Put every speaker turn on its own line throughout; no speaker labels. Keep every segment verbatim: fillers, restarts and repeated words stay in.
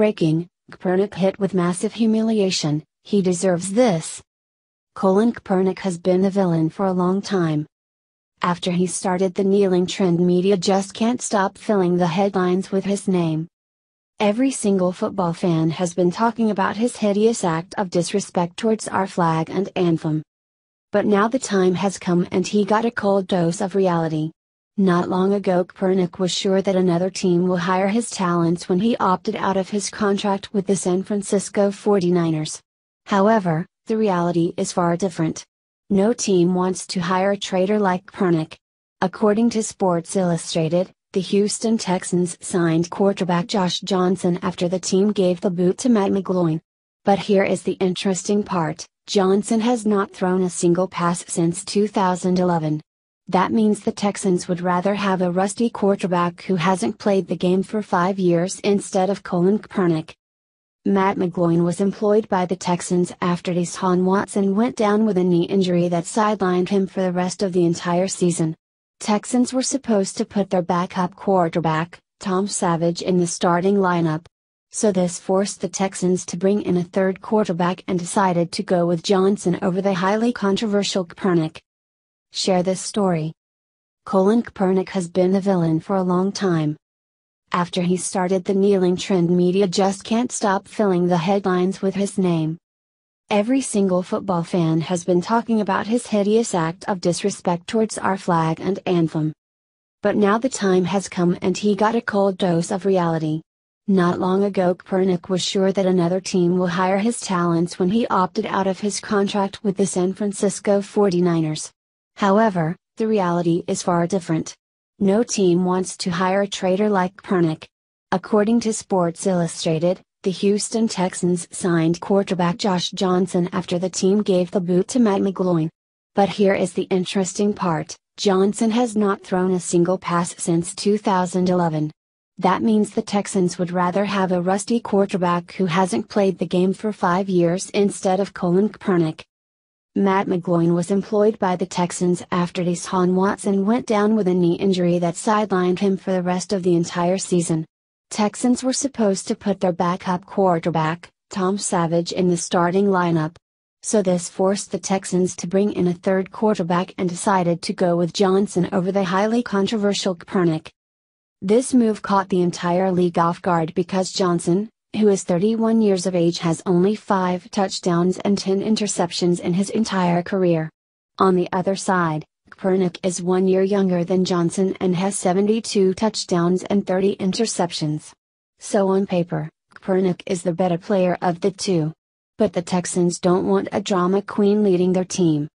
heartbreaking, Kaepernick hit with massive humiliation, he deserves this. Colin Kaepernick has been the villain for a long time. After he started the kneeling trend, media just can't stop filling the headlines with his name. Every single football fan has been talking about his hideous act of disrespect towards our flag and anthem. But now the time has come and he got a cold dose of reality. Not long ago, Kaepernick was sure that another team will hire his talents when he opted out of his contract with the San Francisco forty-niners. However, the reality is far different. No team wants to hire a traitor like Kaepernick. According to Sports Illustrated, the Houston Texans signed quarterback Josh Johnson after the team gave the boot to Matt McGloin. But here is the interesting part, Johnson has not thrown a single pass since two thousand eleven. That means the Texans would rather have a rusty quarterback who hasn't played the game for five years instead of Colin Kaepernick. Matt McGloin was employed by the Texans after Deshaun Watson went down with a knee injury that sidelined him for the rest of the entire season. Texans were supposed to put their backup quarterback, Tom Savage, in the starting lineup. So this forced the Texans to bring in a third quarterback and decided to go with Johnson over the highly controversial Kaepernick. Share this story. Colin Kaepernick has been the villain for a long time. After he started the kneeling trend, media just can't stop filling the headlines with his name. Every single football fan has been talking about his hideous act of disrespect towards our flag and anthem. But now the time has come and he got a cold dose of reality. Not long ago, Kaepernick was sure that another team will hire his talents when he opted out of his contract with the San Francisco forty-niners. However, the reality is far different. No team wants to hire a traitor like Kaepernick. According to Sports Illustrated, the Houston Texans signed quarterback Josh Johnson after the team gave the boot to Matt McGloin. But here is the interesting part, Johnson has not thrown a single pass since two thousand eleven. That means the Texans would rather have a rusty quarterback who hasn't played the game for five years instead of Colin Kaepernick. Matt McGloin was employed by the Texans after Deshaun Watson went down with a knee injury that sidelined him for the rest of the entire season. Texans were supposed to put their backup quarterback, Tom Savage, in the starting lineup. So this forced the Texans to bring in a third quarterback and decided to go with Johnson over the highly controversial Kaepernick. This move caught the entire league off guard because Johnson, who is thirty-one years of age, has only five touchdowns and ten interceptions in his entire career. On the other side, Kaepernick is one year younger than Johnson and has seventy-two touchdowns and thirty interceptions. So on paper, Kaepernick is the better player of the two. But the Texans don't want a drama queen leading their team.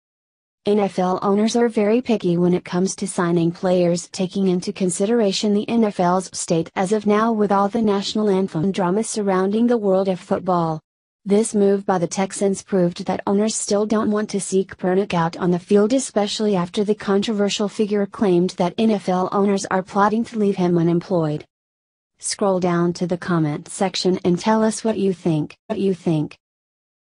N F L owners are very picky when it comes to signing players, taking into consideration the N F L's state as of now with all the national anthem drama surrounding the world of football. This move by the Texans proved that owners still don't want to see Kaepernick out on the field, especially after the controversial figure claimed that N F L owners are plotting to leave him unemployed. Scroll down to the comment section and tell us what you think. What you think.